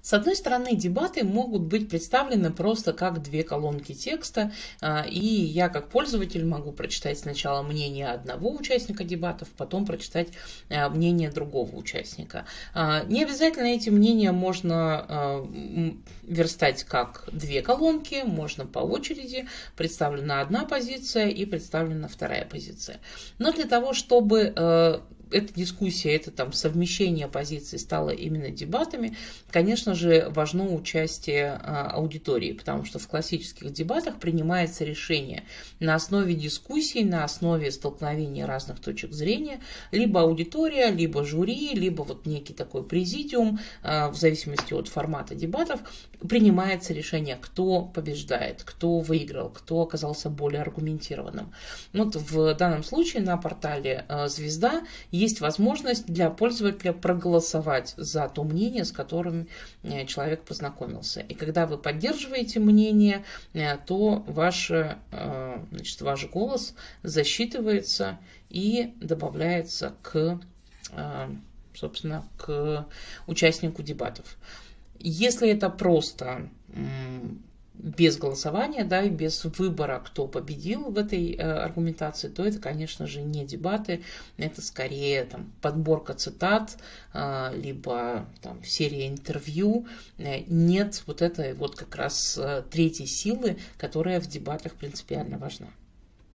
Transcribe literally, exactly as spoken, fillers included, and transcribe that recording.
С одной стороны, дебаты могут быть представлены просто как две колонки текста, и я как пользователь могу прочитать сначала мнение одного участника дебатов, потом прочитать мнение другого участника. Не обязательно эти мнения можно верстать как две колонки, можно по очереди, представлена одна позиция и представлена вторая позиция. Но для того, чтобы эта дискуссия, это там совмещение позиций стало именно дебатами, конечно же, важно участие а, аудитории, потому что в классических дебатах принимается решение на основе дискуссий, на основе столкновения разных точек зрения, либо аудитория, либо жюри, либо вот некий такой президиум, а, в зависимости от формата дебатов, принимается решение, кто побеждает, кто выиграл, кто оказался более аргументированным. Вот в данном случае на портале а, «Звезда» есть возможность для пользователя проголосовать за то мнение, с которым человек познакомился. И когда вы поддерживаете мнение, то ваш, значит, ваш голос засчитывается и добавляется к, собственно, к участнику дебатов. Если это просто без голосования, да, и без выбора, кто победил в этой э, аргументации, то это, конечно же, не дебаты, это скорее там, подборка цитат, э, либо там, серия интервью. Э, нет вот этой вот как раз э, третьей силы, которая в дебатах принципиально важна.